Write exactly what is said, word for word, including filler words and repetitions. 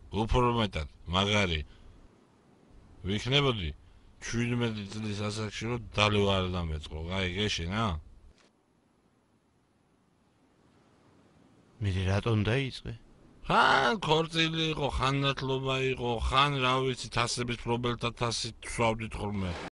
უფრო მეტად მაგარი ვიქნებოდი ჩვიდმეტი წლის ასაკში რომ დალევა არ დამეწყო აი გეშინა მე რატომ დაიწყე? ხან ქორწილი იყო ხან ნათლობა იყო ხან რა ვიცი თასების პრობლემთა თასი ვსვავდით ხოლმე